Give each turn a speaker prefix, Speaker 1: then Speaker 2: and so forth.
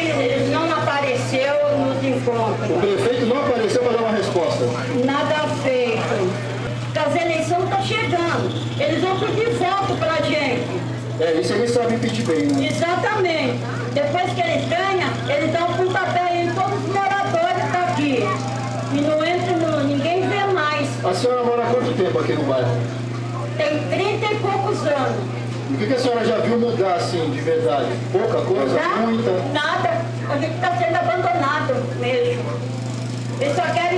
Speaker 1: eles não apareceram nos encontros.
Speaker 2: O prefeito não apareceu para dar uma resposta?
Speaker 1: Nada feito. Porque as eleições estão chegando. Eles vão pedir voto pra gente.
Speaker 2: Isso eles sabem pedir bem, né?
Speaker 1: Exatamente. Depois que eles ganham, eles dão um pontapé em todos os moradores daqui. E não entra, ninguém vê mais.
Speaker 2: A senhora mora há quanto tempo aqui no bairro?
Speaker 1: Tem 30 e poucos anos.
Speaker 2: E o que a senhora já viu mudar, assim, de verdade? Pouca coisa?
Speaker 1: Tá?
Speaker 2: Muita?
Speaker 1: Nada. A gente está sendo abandonado mesmo. Eles só querem